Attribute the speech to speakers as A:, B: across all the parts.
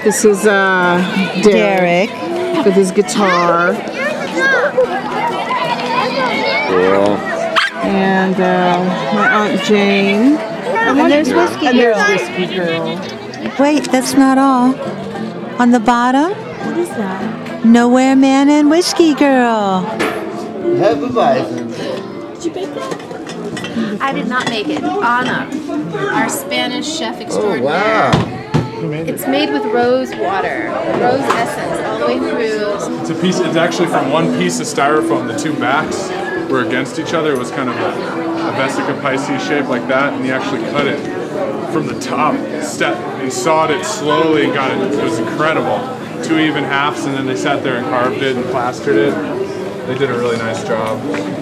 A: This is Derrick with his guitar.
B: Cool.
A: And my Aunt Jane.
C: And there's Whiskey
A: And
C: Girl.
A: there's Whiskey Girl.
C: Wait, that's not all. On the bottom,
D: What is that?
C: Nowhere Man and Whiskey Girl.
B: Have a bison.
D: Did you bake that?
E: I did not make it. Anna, our Spanish chef
B: Oh,
E: extraordinaire.
B: wow.
E: It's made with rose water, rose essence, all the way through.
F: It's a piece. It's actually from one piece of styrofoam. The two backs were against each other. It was kind of a vesica Pisces shape like that, and he actually cut it from the top step and sawed it slowly and got it. It was incredible. 2 even halves, and then they sat there and carved it and plastered it. They did a really nice job.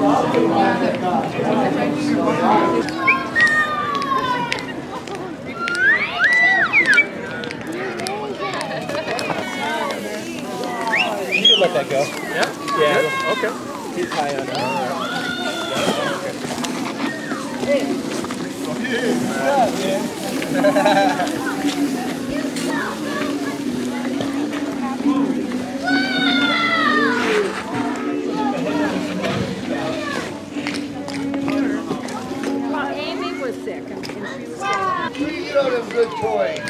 G: You can let that go.
F: Yeah?
G: Yeah.
F: Okay.
G: He's high on that.
D: Amy was sick and she was
B: You know them good toys.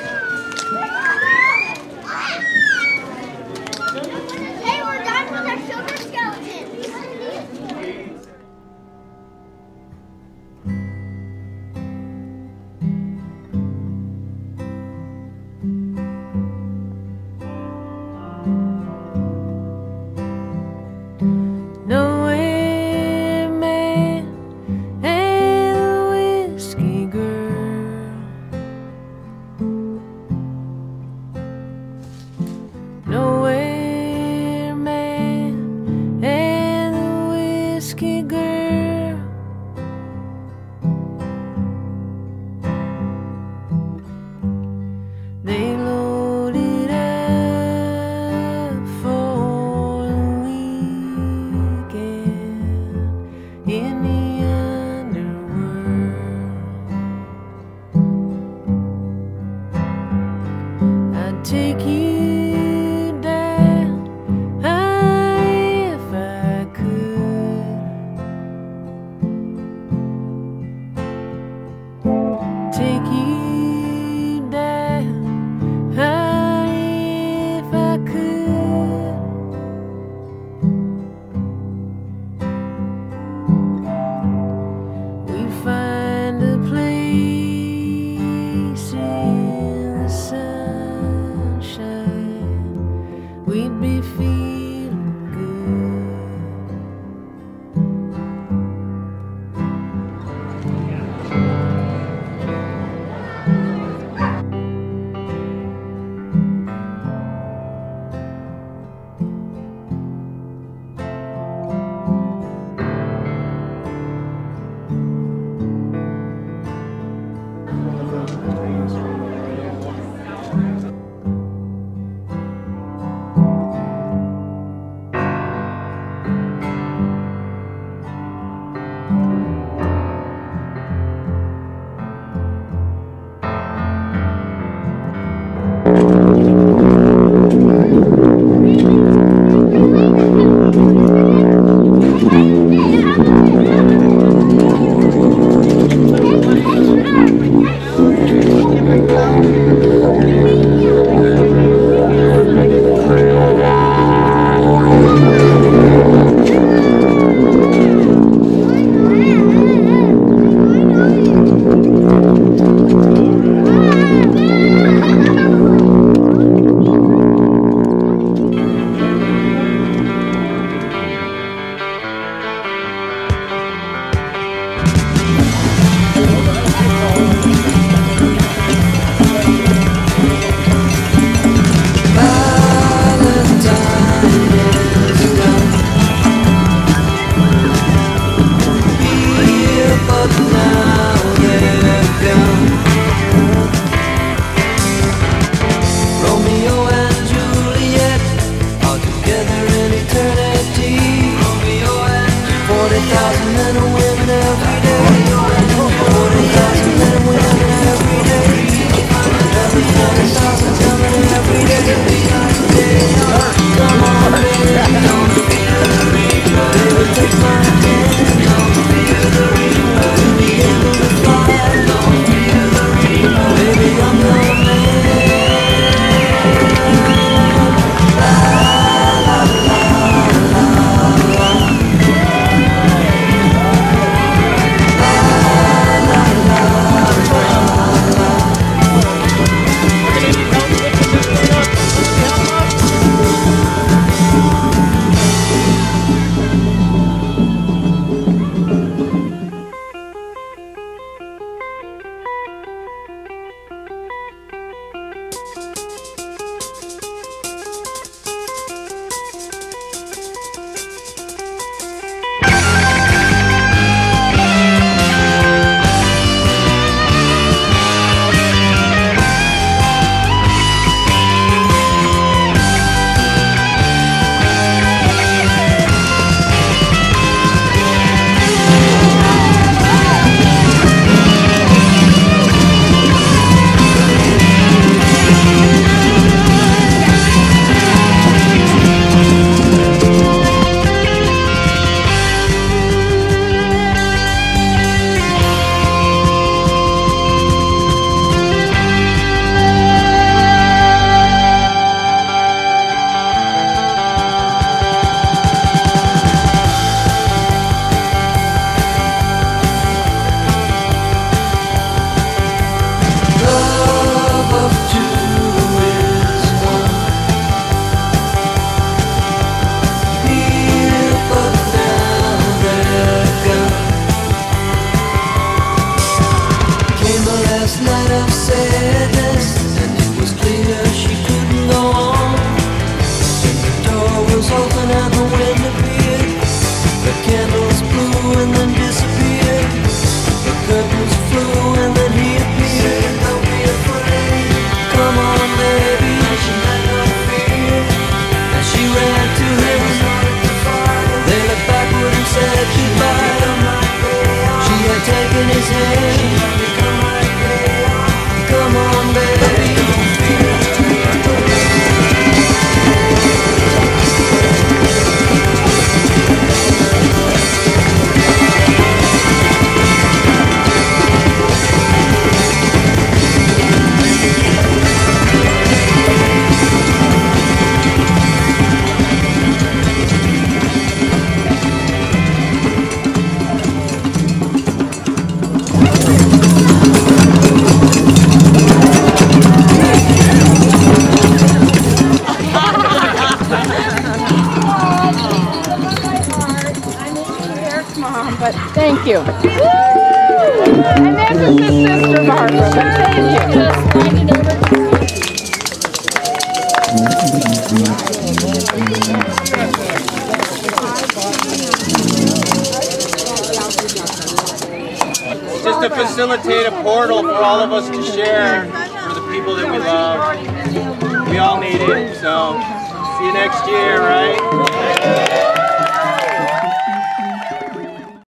H: Hey, we're done with our sugar skeletons.
I: Nowhere Man and the Whiskey Girl. Nowhere Man and the Whiskey Girl. They loaded up for the weekend in the underworld. I'd take you down if I could. Take you down if I could. We'd find a place in the sunshine.
A: Thank you. And there's his sister, Barbara. Thank
G: It's just to facilitate a portal for all of us to share for the people that we love. We all need it, so see you next year, right?